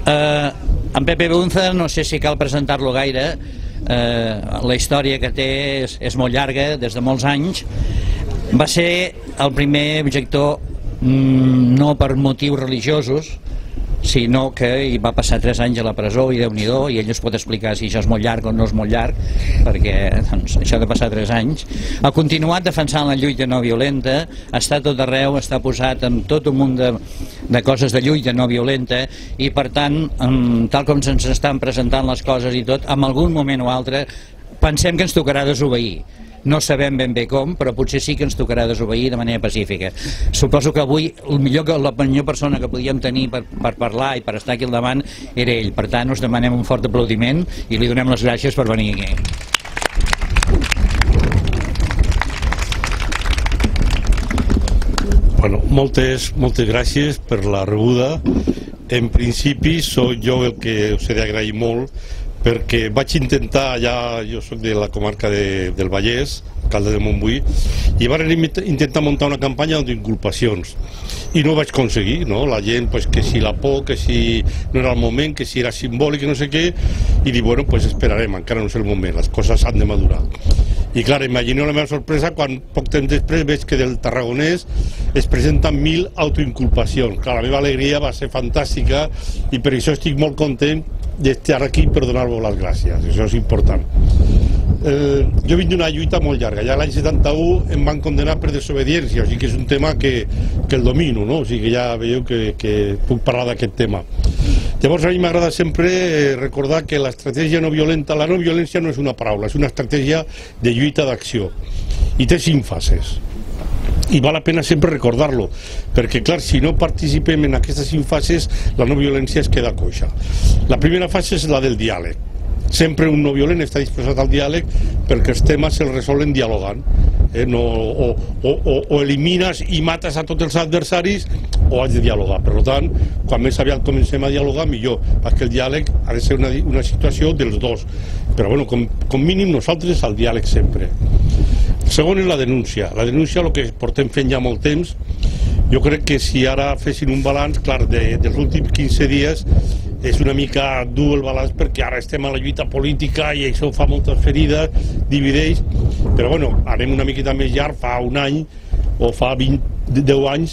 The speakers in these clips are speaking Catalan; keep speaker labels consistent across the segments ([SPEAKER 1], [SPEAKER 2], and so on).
[SPEAKER 1] En Pepe Bunza no sé si cal presentar-lo gaire. La història que té és molt llarga, des de molts anys. Va ser el primer objector no per motius religiosos, sinó que hi va passar 3 anys a la presó, i Déu-n'hi-do, i ell us pot explicar si això és molt llarg o no és molt llarg, perquè això de passar 3 anys. Ha continuat defensant la lluita no violenta, està tot arreu, està posat en tot un munt de coses de lluita no violenta, i per tant, tal com se'ns estan presentant les coses i tot, en algun moment o altre pensem que ens tocarà desobeir. No sabem ben bé com, però potser sí que ens tocarà desobeir de manera pacífica. Suposo que avui la millor persona que podíem tenir per parlar i per estar aquí al davant era ell. Per tant, us demanem un fort aplaudiment i li donem les gràcies per venir aquí.
[SPEAKER 2] Bueno, moltes gràcies per la rebuda. En principi, soc jo el que us he d'agrair molt, perquè vaig intentar, jo soc de la comarca del Vallès, alcalde de Montbui, i van intentar muntar una campanya d'inculpacions, i no ho vaig aconseguir, no? La gent, que si la por, que si no era el moment, que si era simbòlic, no sé què, i dic, bueno, esperarem, encara no és el moment, les coses han de madurar. I clar, imagineu la meva sorpresa quan poc temps després veig que del Tarragonès es presenten 1.000 autoinculpacions. Clar, la meva alegria va ser fantàstica i per això estic molt content d'estar aquí per donar-vos les gràcies, això és important. Jo vinc d'una lluita molt llarga, ja l'any 71 em van condenar per desobediència, o sigui que és un tema que el domino, no? O sigui que ja veieu que puc parlar d'aquest tema. Llavors a mi m'agrada sempre recordar que l'estratègia no violenta, la no violència no és una paraula, és una estratègia de lluita d'acció, i té 5 fases. I val la pena sempre recordar-lo, perquè clar, si no participem en aquestes 5 fases, la no violència es queda coixa. La primera fase és la del diàleg. Sempre un no violent està disposat al diàleg perquè els temes se'ls resolen dialogant. O elimines i mates a tots els adversaris o has de dialogar. Per tant, quan més aviat comencem a dialogar, millor, perquè el diàleg ha de ser una situació dels dos. Però bueno, com mínim nosaltres al diàleg sempre. El segon és la denúncia. La denúncia, el que portem fent ja molt temps, jo crec que si ara fessin un balanç, clar, dels últims 15 dies és una mica dur el balanç perquè ara estem a la lluita política i això fa moltes ferides, divideix, però bueno, anem una miqueta més llarg, fa un any o fa 10 anys,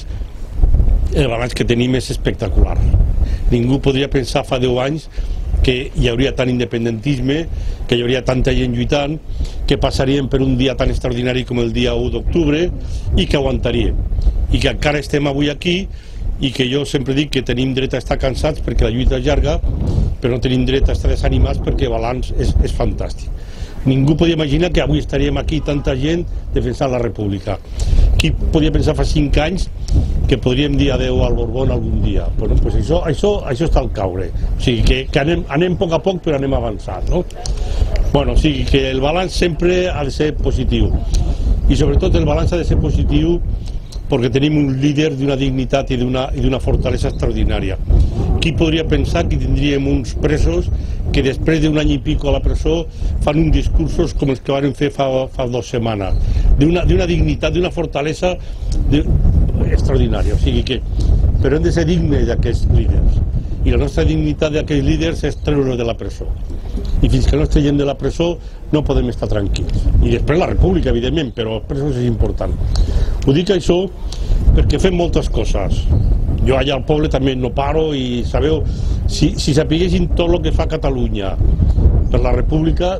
[SPEAKER 2] el balanç que tenim és espectacular. Ningú podria pensar fa 10 anys que hi hauria tant independentisme, que hi hauria tanta gent lluitant, que passaríem per un dia tan extraordinari com el dia 1 d'octubre i que aguantaríem. I que encara estem avui aquí i que jo sempre dic que tenim dret a estar cansats perquè la lluita és llarga, però no tenim dret a estar desanimats perquè el balanç és fantàstic. Ningú podia imaginar que avui estaríem aquí tanta gent defensant la república. Qui podia pensar fa 5 anys que podríem dir adeu al Borbón algun dia? Bueno, pues això està al caure. O sigui que anem a poc però anem avançant, no? Bueno, o sigui que el balanç sempre ha de ser positiu. I sobretot el balanç ha de ser positiu perquè tenim un líder d'una dignitat i d'una fortalesa extraordinària. Qui podria pensar que tindríem uns presos que després d'un any i pico a la presó fan uns discursos com els que van fer fa 2 setmanes, d'una dignitat, d'una fortalesa extraordinària. O sigui que, però hem de ser dignes d'aquests líders, i la nostra dignitat d'aquests líders és treure'ls de la presó. I fins que no estiguem de la presó no podem estar tranquils. I després la república, evidentment, però els presos és important. Ho dic això perquè fem moltes coses. Jo allà al poble també no paro i sabeu, si sapiguessin tot el que fa Catalunya per la república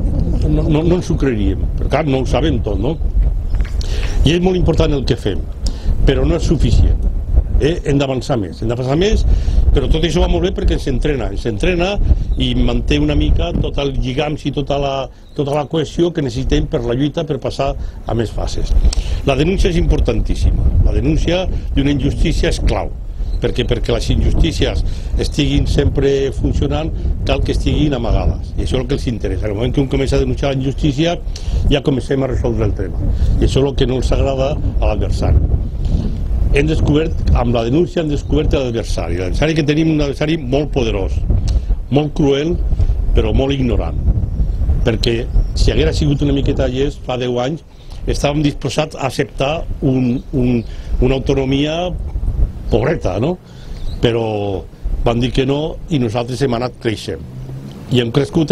[SPEAKER 2] no ens ho creuríem, per tant no ho sabem tot, no? I és molt important el que fem, però no és suficient. Hem d'avançar més, però tot això va molt bé perquè ens entrena i manté una mica tot el lligams i tota la cohesió que necessitem per la lluita per passar a més fases. La denúncia és importantíssima, la denúncia d'una injustícia és clau, perquè les injustícies estiguin sempre funcionant cal que estiguin amagades, i això és el que els interessa. En el moment que un comença a denunciar la injustícia ja comencem a resoldre el tema, i això és el que no els agrada a l'adversari. Hem descobert, amb la denúncia hem descobert l'adversari que tenim, un adversari molt poderós, molt cruel, però molt ignorant, perquè si haguera sigut una miqueta llest fa 10 anys estàvem disposats a acceptar una autonomia pobreta, no? Però van dir que no i nosaltres hem anat creixent. I hem crescut,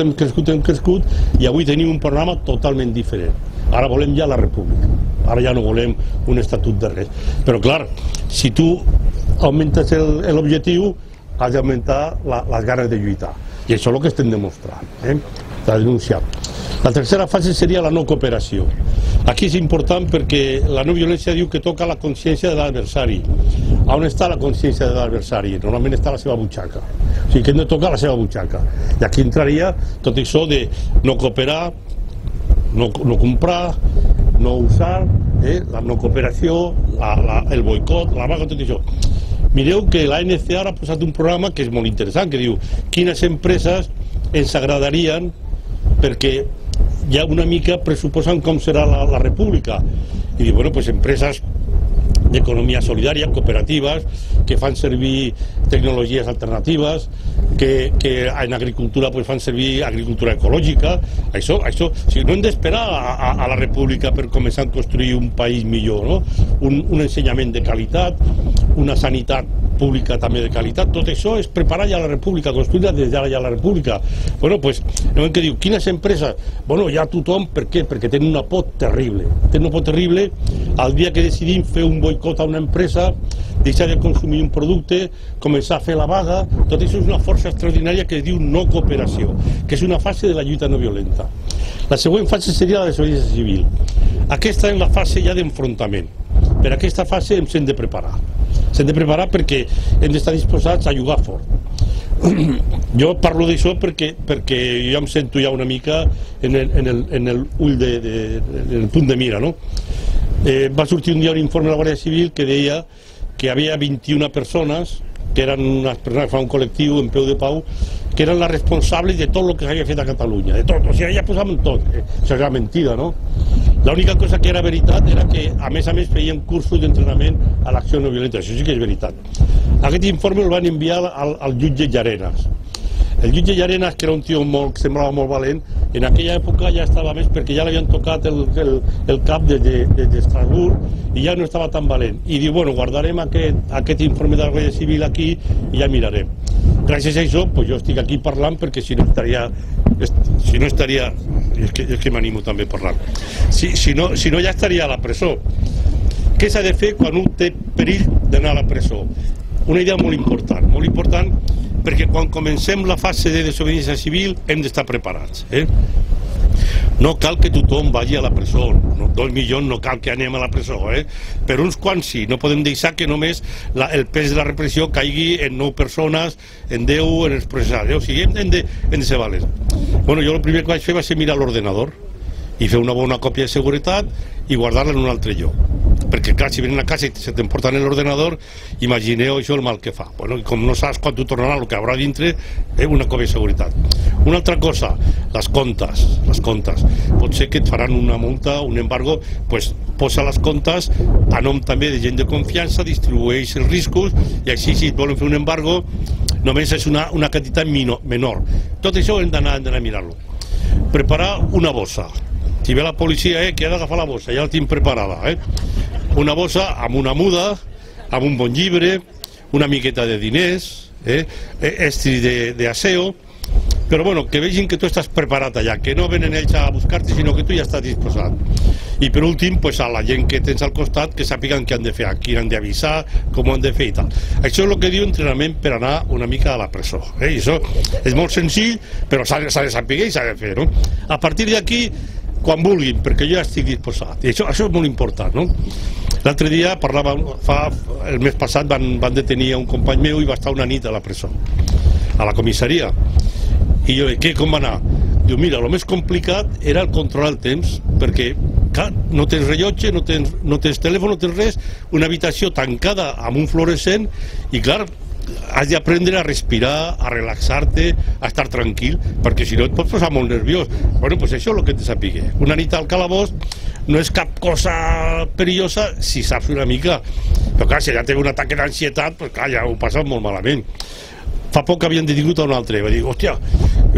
[SPEAKER 2] i avui tenim un panorama totalment diferent. Ara volem ja la república, ara ja no volem un estatut de res. Però clar, si tu augmentes l'objectiu, has d'augmentar les ganes de lluitar. I això és el que estem demostrant, s'ha denunciat. La tercera fase seria la no cooperació. Aquí és important perquè la no violència diu que toca la consciència de l'adversari. On està la consciència de l'adversari? Normalment està a la seva butxaca. O sigui que hem de tocar la seva butxaca. I aquí entraria tot això de no cooperar, no comprar, no usar, la no cooperació, el boicot, la vaga, tot això. Mireu que l'ANC ara ha posat un programa que és molt interessant, que diu quines empreses ens agradarien perquè ja una mica pressuposen com serà la república. I diu, bueno, pues empreses d'economia solidària, cooperatives, que fan servir tecnologies alternatives, que en agricultura pues, fan servir agricultura ecològica. Això, o sigui, no hem d'esperar a la república per començar a construir un país millor, no? Un ensenyament de qualitat, una sanitat pública també de qualitat, tot això és preparar ja la república, construir-la des d'ara ja la república. Bueno, pues, no que diu, quines empreses? Bueno, ja tothom, per què? Perquè tenen una por terrible. Tenen una por terrible el dia que decidim fer un boicot a una empresa, deixar de consumir un producte, començar a fer la vaga, tot això és una força extraordinària que es diu no cooperació, que és una fase de la lluita no violenta. La següent fase seria la desobediència civil. Aquesta és la fase ja d'enfrontament. Per aquesta fase ens hem de preparar. S'hem de preparar perquè hem d'estar disposats a jugar fort. Jo parlo d'això perquè jo em sento ja una mica en el punt de mira, no? Va sortir un dia un informe de la Guàrdia Civil que deia que hi havia 21 persones, que eren unes persones que fan un col·lectiu en peu de pau, que eren les responsables de tot el que s'havia fet a Catalunya, de tot, o sigui, ja posàvem tot. Això era mentida, no? L'única cosa que era veritat era que, a més feien cursos d'entrenament a l'acció no violenta, això sí que és veritat. Aquest informe el van enviar al jutge Llarenas. El jutge Llarenas, que era un tio que semblava molt valent, en aquella època ja estava més perquè ja l'havien tocat el cap des d'Estrasburg i ja no estava tan valent. I diu, bueno, guardarem aquest informe de la Guàrdia Civil aquí i ja mirarem. Gràcies a això, pues jo estic aquí parlant perquè si no estaria... És que m'animo també a parlar. Si no ja estaria a la presó. Què s'ha de fer quan un té perill d'anar a la presó? Una idea molt important perquè quan comencem la fase de desobediència civil hem d'estar preparats. No cal que tothom vagi a la presó, 2 milions no cal que anem a la presó, per uns quants sí, no podem deixar que només el pes de la repressió caigui en 9 persones, en 10, en els processats, o sigui, hem de ser valents. Bueno, jo el primer que vaig fer va ser mirar l'ordenador i fer una bona còpia de seguretat i guardar-la en un altre lloc. Perquè clar, si venen a casa i se t'emporten l'ordenador, imagineu això el mal que fa. Bueno, com no saps quan tu tornarà el que haurà dintre, una còpia de seguretat. Una altra cosa, les comptes. Pot ser que et faran una multa, un embargo, doncs posa les comptes a nom també de gent de confiança, distribueix els riscos i així si et volen fer un embargo només és una quantitat menor. Tot això hem d'anar a mirar-lo. Preparar una bossa. Si ve la policia, que ha d'agafar la bossa, ja la tinc preparada. Una bossa amb una muda, amb un bon llibre, una miqueta de diners, estris d'aseo, però bueno, que vegin que tu estàs preparat allà, que no venen ells a buscar-te, sinó que tu ja estàs disposat. I per últim, a la gent que tens al costat, que sàpiguen què han de fer, a qui han d'avisar, com ho han de fer i tal. Això és el que diu entrenament per anar una mica a la presó. I això és molt senzill, però s'ha de saber i s'ha de fer, no? A partir d'aquí, quan vulguin, perquè jo ja estic disposat. I això és molt important, no? L'altre dia el mes passat van detenir un company meu i va estar una nit a la presó, a la comissaria. I jo, com va anar? Diu, mira, el més complicat era el controlar el temps, perquè, clar, no tens rellotge, no tens telèfon, no tens res, una habitació tancada amb un fluorescent, i clar, has d'aprendre a respirar, a relaxar-te, a estar tranquil, perquè si no et pots posar molt nerviós. Bueno, doncs això és el que hem de saber. Una nit al calabós no és cap cosa perillosa si saps una mica, però clar, si ja té un atac d'ansietat, doncs clar, ja ho passa molt malament. Fa poc havien detingut a un altre, va dir, hòstia, jo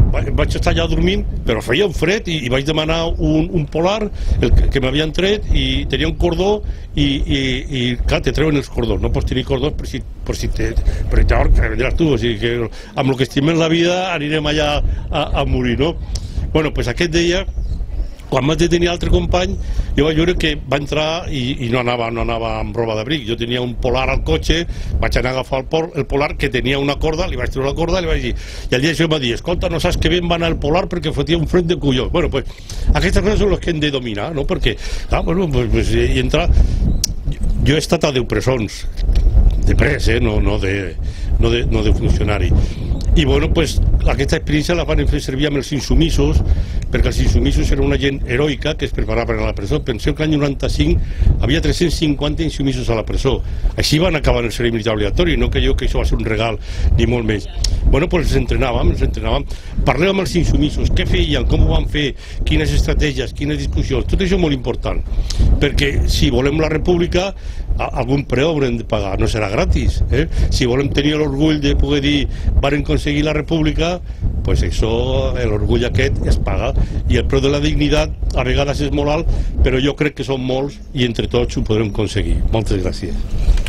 [SPEAKER 2] vaig estar allà dormint, però feia un fred i vaig demanar un polar, el que m'havien tret, i tenia un cordó i clar, te treuen els cordons, no pots tenir cordons per si te vendràs tu, o sigui que amb el que estimem la vida anirem allà a morir, no? Bueno, doncs aquest dia, quan vaig detenir altre company, jo vaig veure que va entrar i no anava amb roba d'abric. Jo tenia un polar al cotxe, vaig anar a agafar el polar, que tenia una corda, li vaig treure la corda i li vaig dir, i el dia això em va dir, escolta, no saps que ben va anar el polar perquè fotia un fred de collons. Bueno, pues aquestes coses són les que hem de dominar, no? Perquè, clar, bueno, pues i entrar... Jo he estat a 10 presons, de pres, no de funcionari. I bueno, pues aquesta experiència la van fer servir amb els insumissos, perquè els insumissos eren una gent heroica que es preparava per a la presó. Penseu que l'any 95 havia 350 insumissos a la presó. Així van acabar el servei militar obligatori, no que això va ser un regal, ni molt més. Bueno, pues els entrenàvem. Parlem amb els insumissos, què feien, com ho van fer, quines estratègies, quines discussions, tot això és molt important, perquè si volem la república, algun preu haurem de pagar, no serà gratis. Si volem tenir l'orgull de poder dir varen aconseguir la república, pues això, l'orgull aquest es paga, i el preu de la dignitat a vegades és molt alt, però jo crec que són molts i entre tots ho podrem aconseguir. Moltes gràcies.